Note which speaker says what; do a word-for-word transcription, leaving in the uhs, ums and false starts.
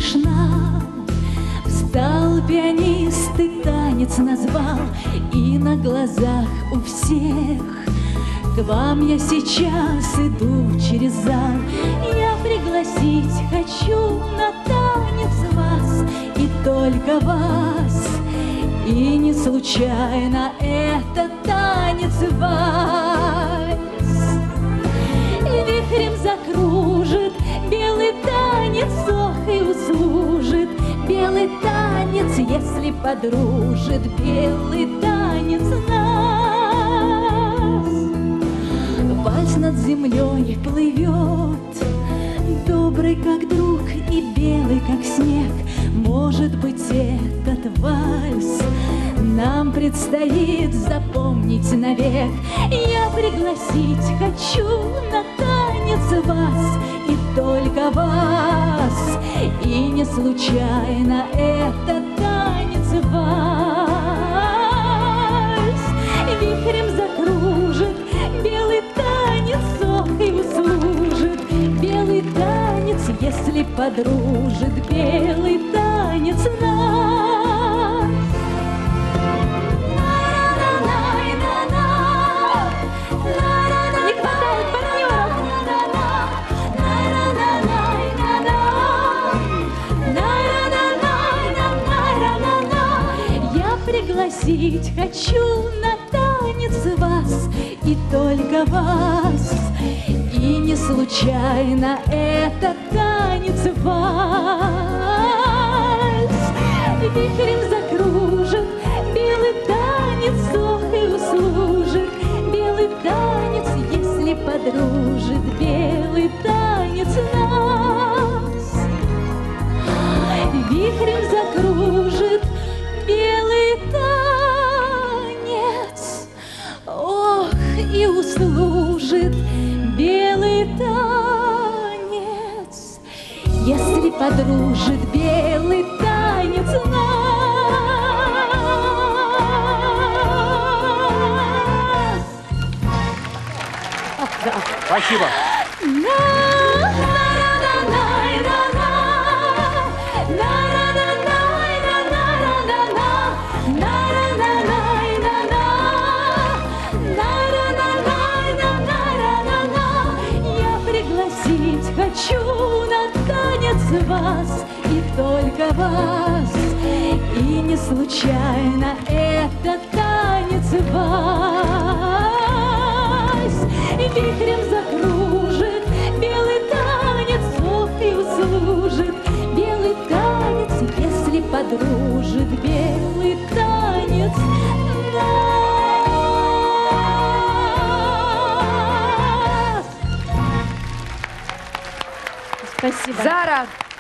Speaker 1: слышна. Встал пианист и танец назвал, и на глазах у всех к вам я сейчас иду через зал. Я пригласить хочу на танец вас, и только вас, и не случайно это танец вальс. Вихрем закружит белый танец, ох, и услужит белый танец, если подружит белый танец нас. Вальс над землей плывет, добрый как друг и белый как снег. Может быть, этот вальс нам предстоит запомнить навек. Я пригласить хочу на танец вас, и только вас, и не случайно это танец вальс. Вихрем закружит белый танец, ох, и услужит белый танец, если подружит белый танец нас. Не хватает партнеров. Я пригласить хочу на танец вас, и только вас, и не случайно это танец вальс. Вихрем закружит белый танец, ох, и услужит белый танец, если подружит белый танец нас. Вихрем закружит белый танец, ох, и услужит белый танец, если подружит белый танец нас.
Speaker 2: Спасибо.
Speaker 1: Я пригласить хочу на танец вас, и только вас, и не случайно это танец вальс. Вихрем закружит белый танец, ох, и услужит белый танец, если подружит белый танец нас. Спасибо.
Speaker 3: Зара!